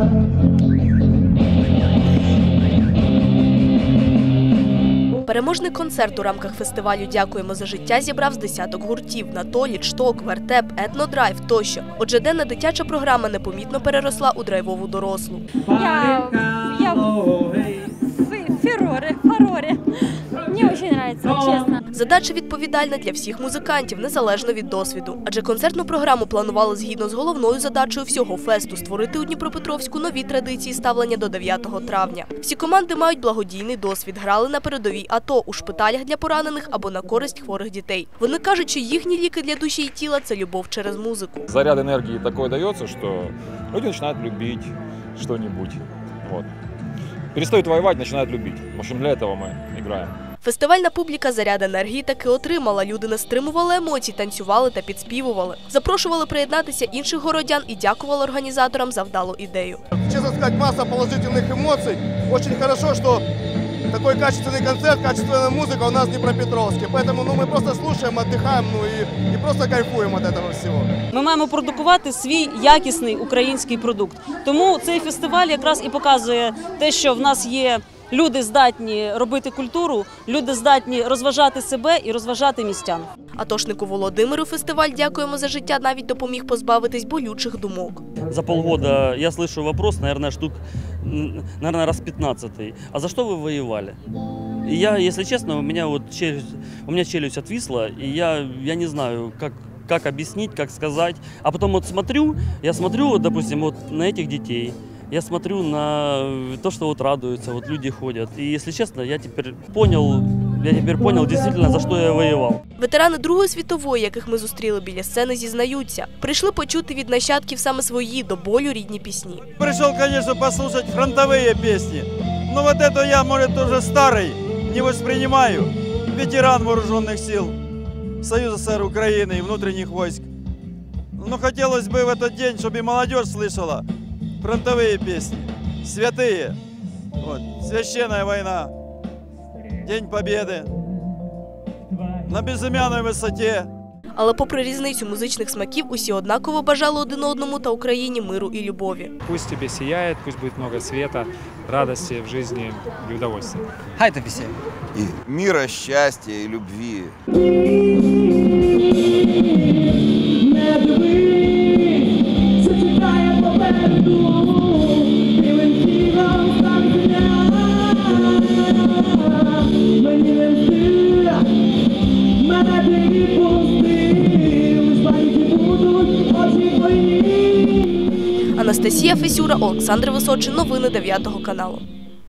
Переможний концерт у рамках фестивалю «Дякуємо за життя» зібрав з десяток гуртів – «Натоліт», «Шток», «Вертеп», «Етнодрайв» тощо. Отже, денна дитяча програма непомітно переросла у драйвову дорослу. Я в фуроре. Мне очень нравится, честно. Задача відповідальна для всіх музикантів, незалежно від досвіду. Адже концертну програму планували згідно з головною задачею всього фесту – створити у Дніпропетровську нові традиції ставлення до 9 травня. Всі команди мають благодійний досвід, грали на передовій АТО, у шпиталях для поранених або на користь хворих дітей. Вони кажуть, що їхні ліки для душі і тіла – це любов через музику. Заряд енергії такий дається, що люди починають любити щось. Перестають воювати, починають любити. В общем, для цього ми граємо. Фестивальна публіка заряд енергії таки отримала. Люди не стримували емоцій, танцювали та підспівували. Запрошували приєднатися інших городян і дякували організаторам за вдалу ідею. Чесно сказати, маса позитивних емоцій. Дуже добре, що такий качественний концерт, качественна музика у нас в Дніпропетровську. Тому ми просто слухаємо, відпочиваємо і просто кайфуємо від цього всього. Ми маємо продукувати свій якісний український продукт. Тому цей фестиваль якраз і показує те, що в нас є люди здатні робити культуру, люди здатні розважати себе і розважати містян. Атошнику Володимиру фестиваль «Дякуємо за життя» навіть допоміг позбавитись болючих думок. За полгода я слышу вопрос, наверное, раз 15. А за что вы воевали? И я, если честно, у меня челюсть отвисла, и я не знаю, как объяснить, как сказать. А потом я смотрю, допустим, на этих детей. Я смотрю на то, что радуются, люди ходят. И, если честно, я теперь понял действительно, за что я воевал. Ветерани Другої світової, яких ми зустріли біля сцени, зізнаються. Прийшли почути від нащадків саме свої, до болю рідні пісні. Пришел, конечно, послушать фронтовые песни. Но вот это я, может, уже старый, не воспринимаю. Ветеран вооруженных сил Союза СССР Украины и внутренних войск. Но хотелось бы в этот день, чтобы и молодежь слышала фронтовые песни, святые. Священная война, День Победы, на безымянной высоте. Але попри різницю музичних смаків, усі однаково бажали один одному та Україні миру і любові. Пусть тебе сияет, пусть будет много света, радости в жизни и удовольствия. Хай тобі сяє. И мира, счастья и любви. Анастасія Фесюра, Олександр Височин. Новини 9 каналу.